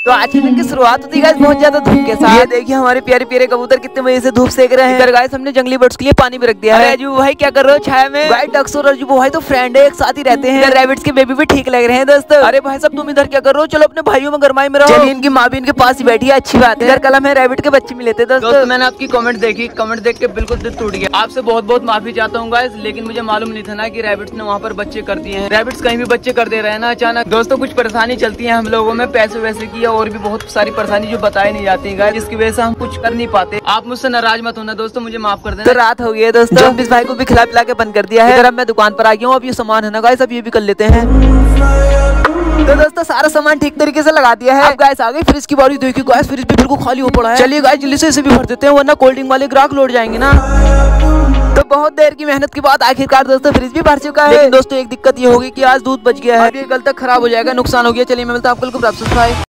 तो आज के दिन की शुरुआत होती है बहुत ज्यादा धूप के साथ। ये देखिए हमारे प्यारे प्यारे कबूतर कितने मजे से धूप सेक रहे हैं। इधर गाइस हमने जंगली बर्ड्स के लिए पानी भी रख दिया है। अजीब भाई क्या कर रहे हो छाया में? गाइस डक्स और अजीब भाई तो फ्रेंड है, एक साथ ही रहते हैं। रैबिट्स के बेबी भी ठीक लग रहे हैं दोस्तों। अरे भाई सब तुम इधर क्या कर रहे हो? चलो अपने भाइयों में गरमाई में रहो। चलिए इनकी माँ भी इनके पास ही बैठी है, अच्छी बात है। इधर कल हमें रैबिट के बच्चे मिले थे दोस्तों। मैंने आपकी कमेंट देखी, कमेंट देख के बिल्कुल दिल टूट गया। आपसे बहुत बहुत माफी चाहता हूँ गाइस, लेकिन मुझे मालूम नहीं था ना कि रैबिट्स ने वहाँ पर बच्चे कर दिए हैं। रैबिट्स कहीं भी बच्चे कर दे रहे हैं ना अचानक। दोस्तों कुछ परेशानी चलती है हम लोगों में, पैसे वैसे की और भी बहुत सारी परेशानी जो बताई नहीं जाती है, जिसकी वजह से हम कुछ कर नहीं पाते। आप मुझसे नाराज मत होना दोस्तों, मुझे माफ कर देना। तो रात हो गई है दोस्तों, इस भाई को भी खिला पिला के बंद कर दिया है। अब मैं दुकान पर आ गया हूँ, अब ये सामान है ना गाइस, अब ये भी कर लेते हैं। तो दोस्तों सारा सामान ठीक तरीके से लगा दिया है। अब गाइस आ गई फ्रिज की बारी। देखिए गाइस फ्रिज भी बिल्कुल खाली हो पड़ा है। चलिए गाइस जल्दी से इसे भी भर देते हैं, वरना कोल्ड ड्रिंक वाले ग्राहक लौट जाएंगे ना। तो बहुत देर की मेहनत के बाद आखिरकार दोस्तों फ्रिज भी भर चुका है। लेकिन दोस्तों एक दिक्कत ये होगी कि आज दूध बच गया है, अब ये कल तक खराब हो जाएगा, नुकसान हो गया। चलिए मैं मिलता हूँ आपको।